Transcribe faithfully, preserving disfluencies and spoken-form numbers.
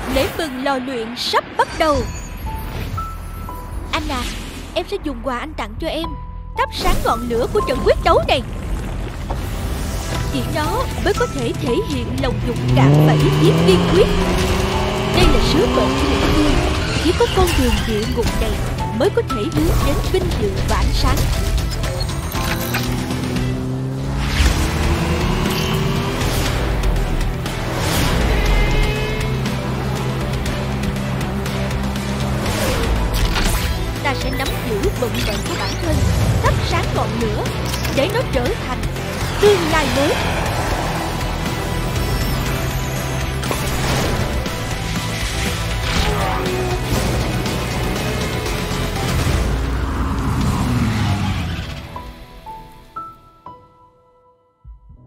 Lễ mừng lò luyện sắp bắt đầu. Anh à, em sẽ dùng quà anh tặng cho em thắp sáng ngọn lửa của trận quyết đấu này. Chỉ nó mới có thể thể hiện lòng dũng cảm và ý chí kiên quyết. Đây là sứ mệnh của những người. Chỉ có con đường địa ngục này mới có thể hướng đến vinh dự và ánh sáng.